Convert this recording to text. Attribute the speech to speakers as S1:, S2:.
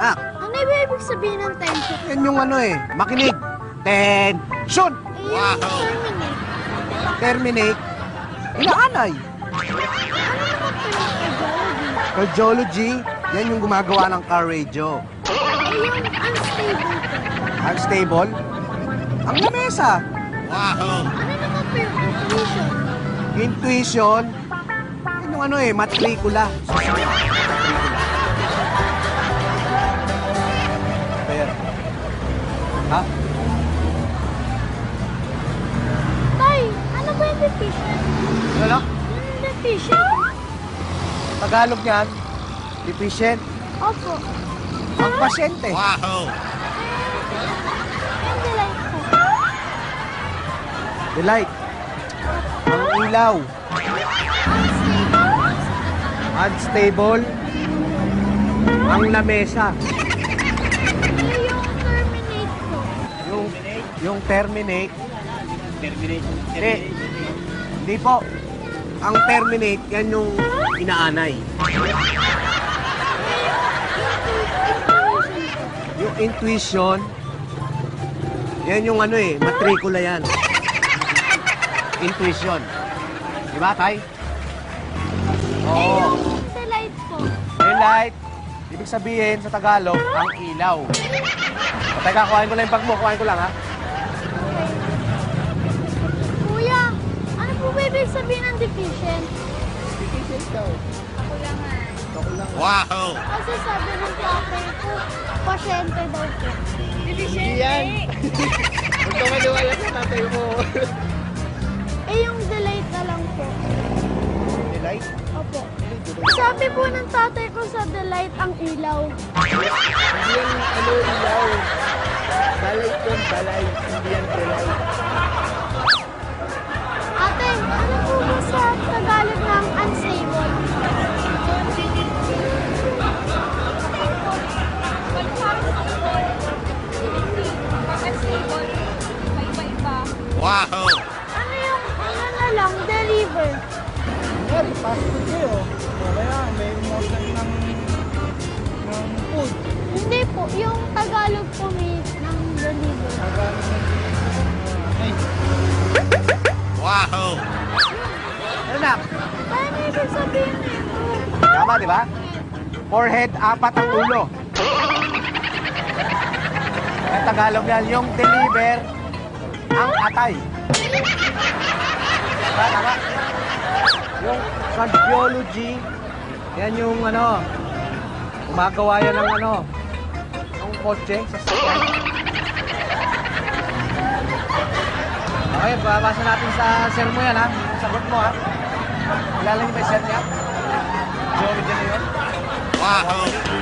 S1: Ah,
S2: Ano ba ibig sabihin ng tension?
S1: yan yung ano eh, makinig. Tension!
S2: Eh, yung terminate.
S1: Terminate. Inaanay.
S2: Ano naman po yung cardiology?
S1: Cardiology, yan yung gumagawa ng car radio.
S2: Eh, yung unstable po.
S1: Unstable, ang lamesa.
S2: Ano naman po yung intuition?
S1: Intuition, yan yung ano eh, matrikula. Ha?
S2: Tay, ano ba yung deficient?
S1: Ano?
S2: Yung deficient?
S1: Tagalog niyan, deficient.
S2: Opo.
S1: Ang pasyente.
S2: Yung delight po.
S1: Delight. Ang ilaw. Unstable. Ang lamesa.
S2: Eh, yung terminate po.
S1: Yung terminate. Hindi po. Ang terminate, yan yung inaanay. Yung intuition, yan yung ano eh, matrikula yan. Intuition. Di ba, Tay?
S2: Eh,
S1: Oo.
S2: yung delight po.
S1: Delight, ibig sabihin sa Tagalog, ang ilaw. O, teka, kuhain ko lang yung bag mo. Kuhain ko lang, ha?
S2: Kuya, ano po ba ibig sabihin ng deficient?
S1: Deficient daw.
S2: Kakulangan.
S1: Wow!
S2: Kasi sabi ng tatay ko, pasyente daw po. Deficient?
S1: Yan. Huwag ka maniwala sa tatay mo.
S2: Eh, yung delight na lang po.
S1: Delight?
S2: Opo. Sabi po ng tatay ko sa delight ang ilaw.
S1: Hindi yan ano ilaw. Balay ko, balay. Hindi yan delight.
S2: Ate, ano po ba sa Tagalog ng unstable?
S1: Wow!
S2: Ano yung, ano na lang, deliver?
S3: Sorry, fast food kayo. O kaya may umorder ng food.
S2: Hindi po, yung Tagalog po may ng deliver.
S3: Okay.
S1: Wow! Ano na?
S2: Ano ibig sabihin nito?
S1: Tama, di ba? Forehead, apat ang ulo. Ang Tagalog yan, yung deliver, ang atay. Diba, tama? Yung cardiology, yan yung ano, gumagawa yan ng ano, ng kotse, sasakyan. Okay, babasa natin sa sir mo yan, ha? Sagot mo, ha? Kilala niyo ba yung sir niya? Geology na yun? Wow!